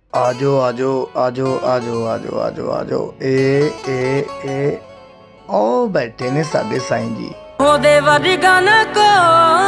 आजो आजो आजो आजो आजो आजो आजो ए ओ बैठे ने साडे साईं जी। ओदे वर्गा न कोई